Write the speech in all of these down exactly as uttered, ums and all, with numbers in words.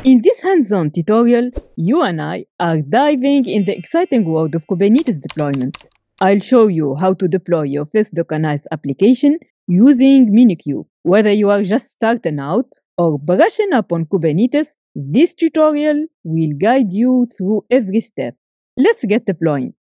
In this hands-on tutorial, you and I are diving in the exciting world of Kubernetes deployment. I'll show you how to deploy your first Dockerized application using Minikube. Whether you are just starting out or brushing up on Kubernetes, this tutorial will guide you through every step. Let's get deploying.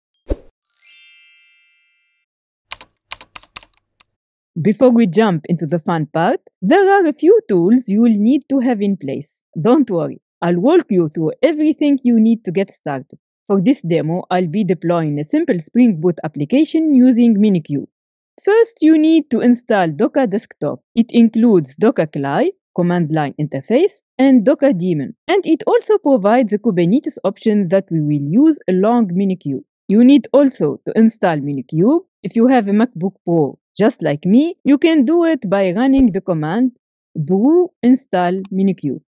Before we jump into the fun part, there are a few tools you will need to have in place. Don't worry, I'll walk you through everything you need to get started. For this demo, I'll be deploying a simple Spring Boot application using Minikube. First, you need to install Docker Desktop. It includes Docker C L I, command line interface, and Docker daemon. And it also provides a Kubernetes option that we will use along Minikube. You need also to install Minikube. If you have a MacBook Pro, just like me, you can do it by running the command brew install Minikube.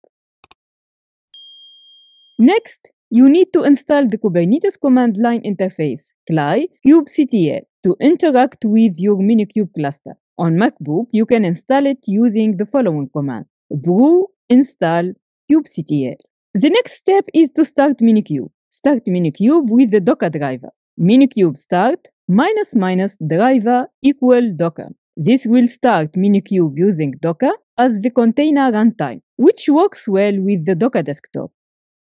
Next, you need to install the Kubernetes command line interface, C L I, kubectl, to interact with your Minikube cluster. On MacBook, you can install it using the following command, brew install kubectl. The next step is to start Minikube. Start Minikube with the Docker driver. Minikube start minus minus driver equal Docker. This will start Minikube using Docker as the container runtime, which works well with the Docker desktop.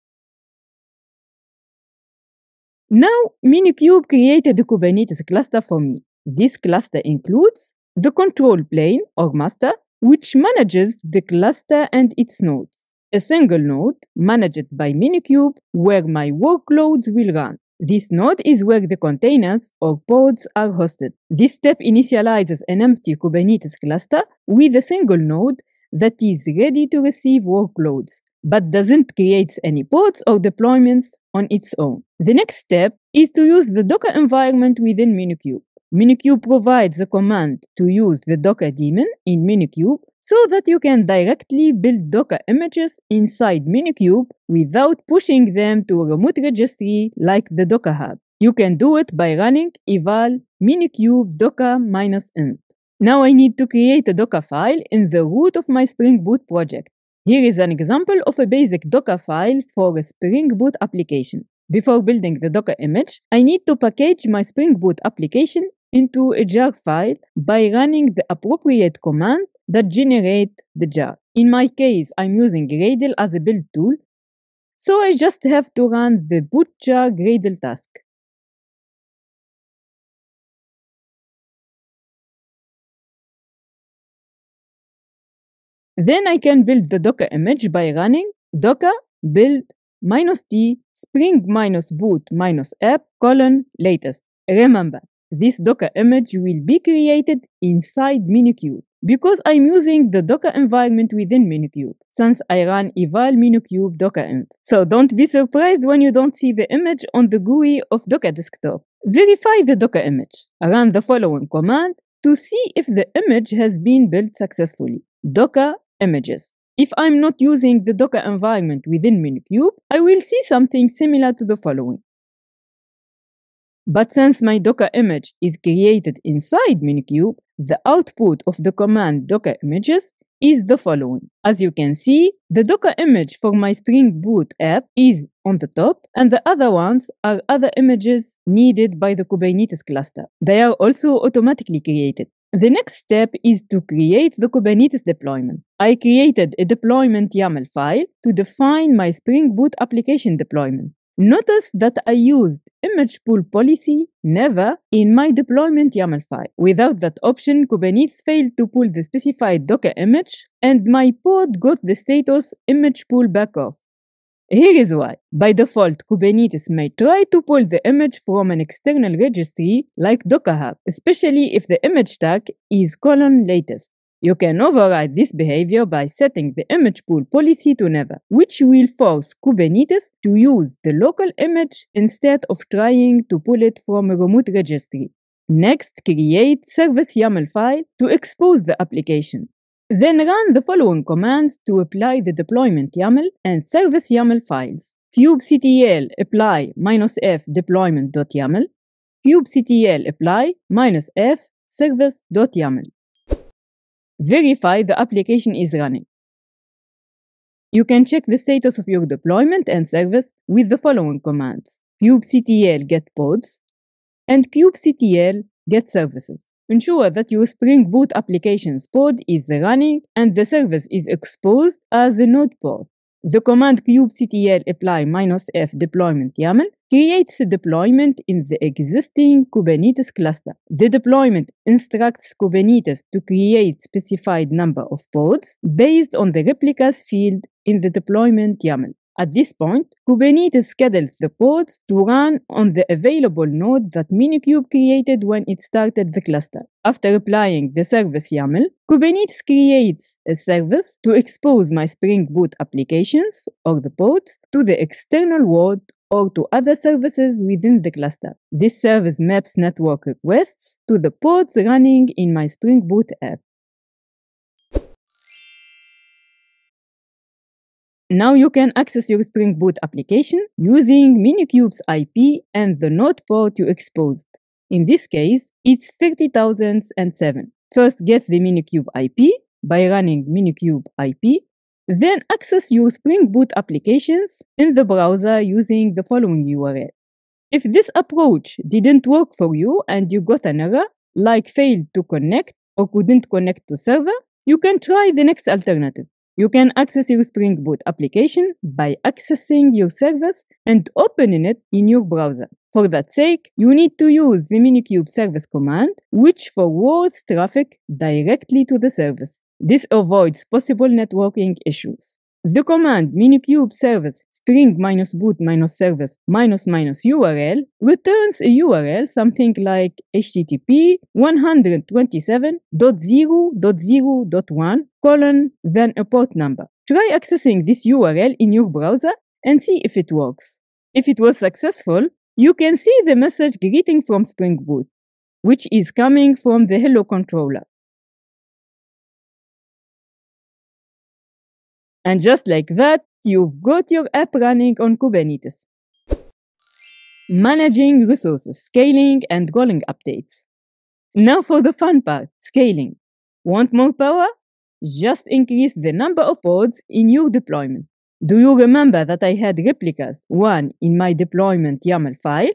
Now, Minikube created a Kubernetes cluster for me. This cluster includes the control plane or master, which manages the cluster and its nodes. A single node managed by Minikube where my workloads will run. This node is where the containers or pods are hosted. This step initializes an empty Kubernetes cluster with a single node that is ready to receive workloads, but doesn't create any pods or deployments on its own. The next step is to use the Docker environment within Minikube. Minikube provides a command to use the Docker daemon in Minikube so that you can directly build Docker images inside Minikube without pushing them to a remote registry like the Docker Hub. You can do it by running eval minikube docker-int. Now I need to create a Docker file in the root of my Spring Boot project. Here is an example of a basic Docker file for a Spring Boot application. Before building the Docker image, I need to package my Spring Boot application into a jar file by running the appropriate command that generate the jar. In my case, I'm using Gradle as a build tool, so I just have to run the boot jar Gradle task. Then I can build the Docker image by running docker build minus t spring minus boot minus app colon latest. Remember, this Docker image will be created inside Minikube because I'm using the Docker environment within Minikube since I run eval minikube docker-int. So don't be surprised when you don't see the image on the G U I of Docker Desktop. Verify the Docker image. Run the following command to see if the image has been built successfully. Docker images. If I'm not using the Docker environment within Minikube, I will see something similar to the following. But since my Docker image is created inside Minikube, the output of the command Docker images is the following. As you can see, the Docker image for my Spring Boot app is on the top, and the other ones are other images needed by the Kubernetes cluster. They are also automatically created. The next step is to create the Kubernetes deployment. I created a deployment YAML file to define my Spring Boot application deployment. Notice that I used image pool policy never in my deployment YAML file. Without that option, Kubernetes failed to pull the specified Docker image, and my pod got the status image pool back off. Here is why. By default, Kubernetes may try to pull the image from an external registry like Docker Hub, especially if the image tag is colon latest. You can override this behavior by setting the image pool policy to never, which will force Kubernetes to use the local image instead of trying to pull it from a remote registry. Next, create service YAML file to expose the application. Then run the following commands to apply the deployment YAML and service YAML files. kubectl apply minus f deployment.yaml, kubectl apply minus f service.yaml. Verify the application is running. You can check the status of your deployment and service with the following commands: kubectl get pods and kubectl get services. Ensure that your Spring Boot application's pod is running and the service is exposed as a node pod. The command kubectl apply -f deployment YAML creates a deployment in the existing Kubernetes cluster. The deployment instructs Kubernetes to create specified number of pods based on the replicas field in the deployment YAML. At this point, Kubernetes schedules the pods to run on the available node that Minikube created when it started the cluster. After applying the service YAML, Kubernetes creates a service to expose my Spring Boot applications or the pods to the external world or to other services within the cluster. This service maps network requests to the pods running in my Spring Boot app. Now you can access your Spring Boot application using Minikube's I P and the node port you exposed. In this case, it's thirty thousand seven. First, get the Minikube I P by running Minikube I P. Then access your Spring Boot applications in the browser using the following U R L. If this approach didn't work for you and you got an error, like failed to connect or couldn't connect to server, you can try the next alternative. You can access your Spring Boot application by accessing your service and opening it in your browser. For that sake, you need to use the Minikube service command, which forwards traffic directly to the service. This avoids possible networking issues. The command minikube service spring minus boot minus service minus minus U R L returns a U R L something like H T T P one twenty-seven dot zero dot zero dot one colon then a port number. Try accessing this U R L in your browser and see if it works. If it was successful, you can see the message greeting from Spring Boot, which is coming from the Hello controller. And just like that, you've got your app running on Kubernetes. Managing resources, scaling, and rolling updates. Now for the fun part, scaling. Want more power? Just increase the number of pods in your deployment. Do you remember that I had replicas one in my deployment YAML file?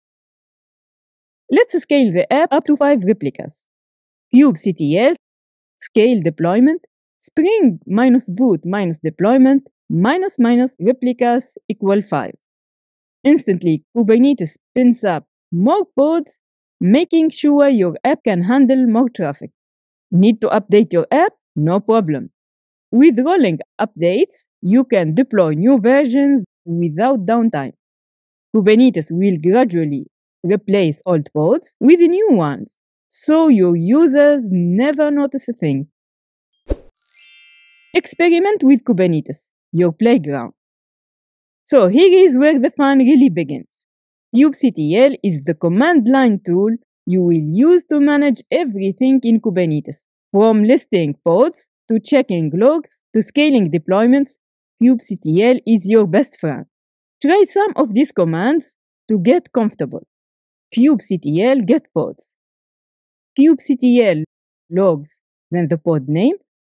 Let's scale the app up to five replicas. kubectl, scale deployment, spring minus boot minus deployment minus minus replicas equal five. Instantly, Kubernetes spins up more pods, making sure your app can handle more traffic. Need to update your app? No problem. With rolling updates, you can deploy new versions without downtime. Kubernetes will gradually replace old pods with new ones, so your users never notice a thing. Experiment with Kubernetes, your playground. So here is where the fun really begins. kubectl is the command line tool you will use to manage everything in Kubernetes. From listing pods, to checking logs, to scaling deployments, kubectl is your best friend. Try some of these commands to get comfortable. kubectl get pods. kubectl logs, then the pod name.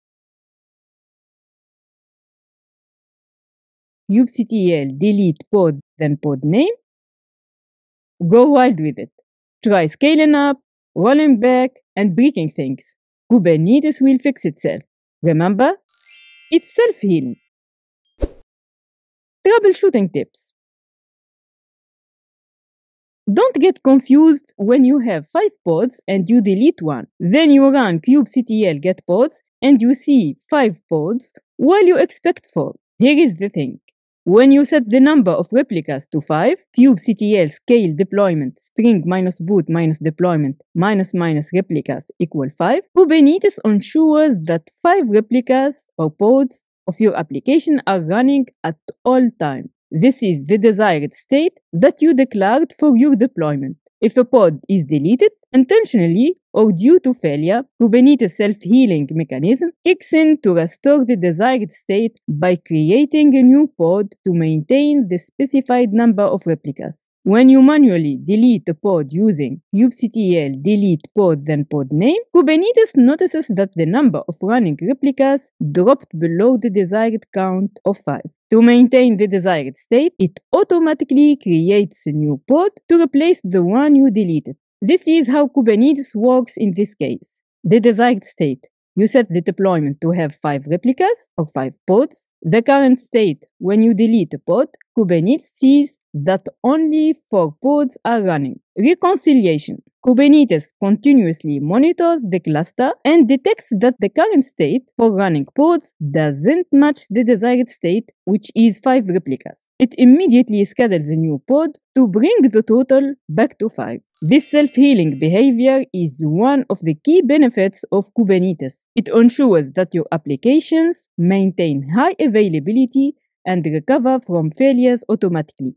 kubectl delete pod, then pod name. Go wild with it. Try scaling up, rolling back, and breaking things. Kubernetes will fix itself. Remember, it's self-healing. Troubleshooting tips. Don't get confused when you have five pods and you delete one. Then you run kubectl get pods and you see five pods while you expect four. Here is the thing. When you set the number of replicas to five, kubectl scale deployment spring minus boot minus deployment minus minus replicas equal five, Kubernetes ensures that five replicas or pods of your application are running at all times. This is the desired state that you declared for your deployment. If a pod is deleted intentionally or due to failure, Kubernetes self-healing mechanism kicks in to restore the desired state by creating a new pod to maintain the specified number of replicas. When you manually delete a pod using kubectl delete pod then pod name, Kubernetes notices that the number of running replicas dropped below the desired count of five. To maintain the desired state, it automatically creates a new pod to replace the one you deleted. This is how Kubernetes works in this case. The desired state. You set the deployment to have five replicas or five pods. The current state, when you delete a pod, Kubernetes sees that only four pods are running. Reconciliation. Kubernetes continuously monitors the cluster and detects that the current state for running pods doesn't match the desired state, which is five replicas. It immediately schedules a new pod to bring the total back to five. This self-healing behavior is one of the key benefits of Kubernetes. It ensures that your applications maintain high availability and recover from failures automatically.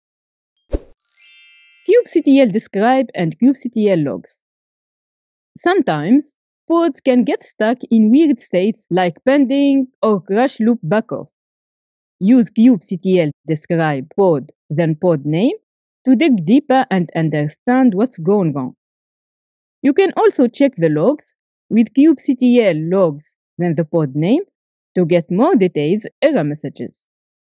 kubectl describe and kubectl logs. Sometimes, pods can get stuck in weird states like pending or crash loop backoff. Use kubectl describe pod then pod name to dig deeper and understand what's going on. You can also check the logs with kubectl logs then the pod name to get more details error messages.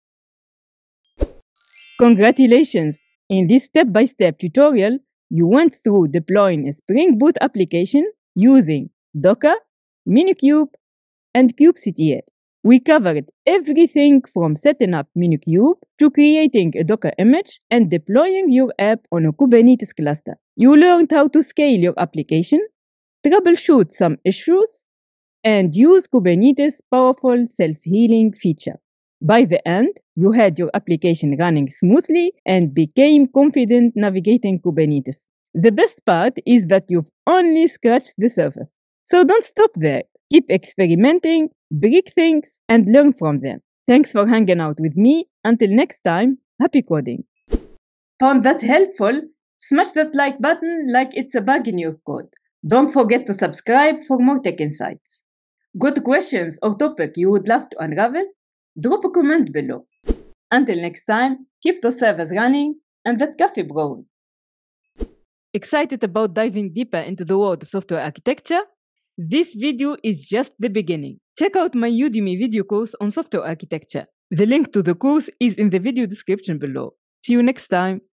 Congratulations! In this step-by-step tutorial, you went through deploying a Spring Boot application using Docker, Minikube, and kubectl. We covered everything from setting up Minikube to creating a Docker image and deploying your app on a Kubernetes cluster. You learned how to scale your application, troubleshoot some issues, and use Kubernetes' powerful self-healing feature. By the end, you had your application running smoothly and became confident navigating Kubernetes. The best part is that you've only scratched the surface. So don't stop there. Keep experimenting, break things, and learn from them. Thanks for hanging out with me. Until next time, happy coding. Found that helpful? Smash that like button like it's a bug in your code. Don't forget to subscribe for more tech insights. Got questions or topic you would love to unravel? Drop a comment below. Until next time, keep those servers running and that coffee brewing. Excited about diving deeper into the world of software architecture? This video is just the beginning. Check out my Udemy video course on software architecture. The link to the course is in the video description below. See you next time.